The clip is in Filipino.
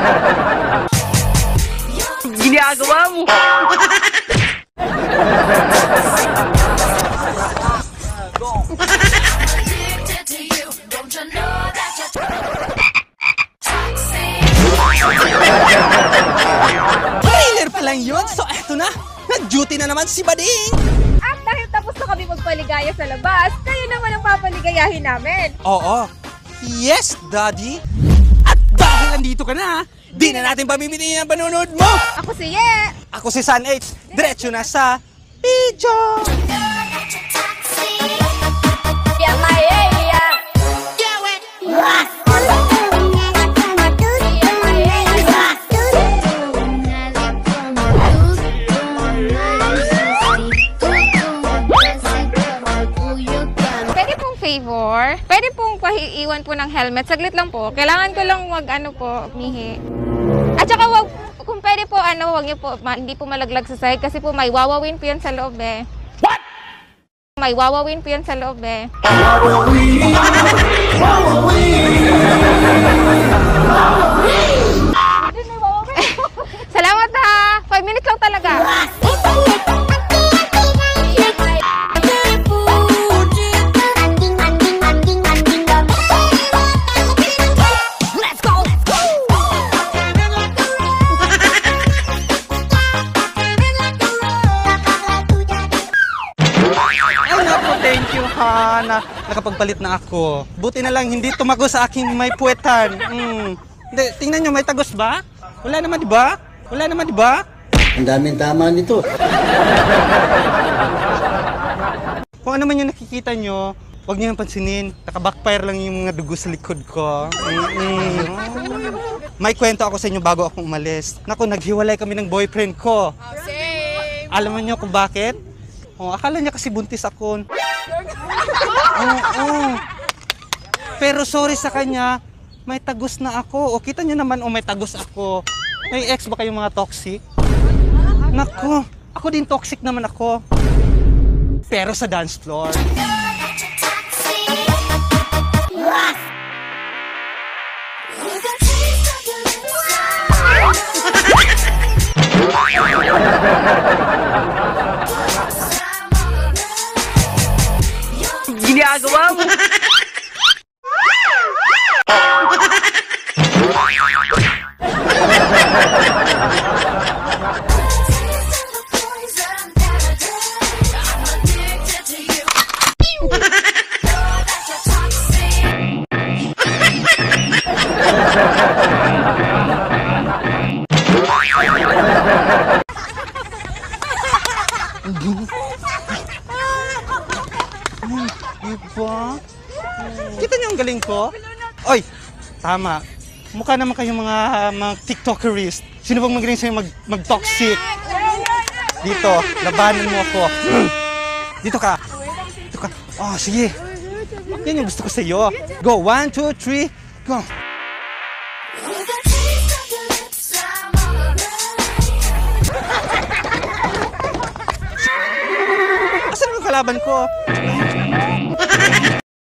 Ginagawa mo. Trailer pa lang yun, so eto na. Nag-duty na naman si Bading. At dahil tapos na kami magpaligaya sa labas, kayo naman ang papaligayahin namin. Oo. Yes, Daddy. At dahil nandito ka na, di na natin pamimitihin ang panunod mo. Ako si Ye. Ako si San H. Diretso na sa video. Pwede pong favor? Pwede pong iwan po ng helmet. Saglit lang po. Kailangan ko lang mihi. At saka kung pwede po, wag niyo po, hindi po malaglag sa side kasi po may wawawin po yan sa loob eh. What? May wawawin po yan sa loob eh. Salamat ha! 5 minutes lang talaga. Thank you, ha, na nakapagpalit na ako. Buti na lang hindi tumago sa aking may puwetan. Tingnan nyo, may tagos ba? Wala naman, di ba? Wala naman, di ba? Ang daming tama nito. Kung ano man yung nakikita nyo, huwag nyo yung pansinin. Naka-backfire lang yung mga dugo sa likod ko. May kwento ako sa inyo bago ako umalis. Naku, naghiwalay kami ng boyfriend ko. Alam mo nyo kung bakit? Akala niya kasi buntis ako. Pero sorry sa kanya, may tagos na ako. O kita niyo naman, may tagos ako. May ex ba kayong mga toxic? Naku, ako din toxic naman ako. Pero sa dance floor. Ginagawa mo. Diba? Kita niyo ang galing ko? Oy, tama. Mukha naman kayong mga tiktokerist. Sino bang magaling sa'yo mag-toxic? Dito, labanan mo ako. Dito ka. Dito ka. Oh, sige. Yan yung gusto ko sa'yo. Go, 1, 2, 3, go. Asan ang kalaban ko?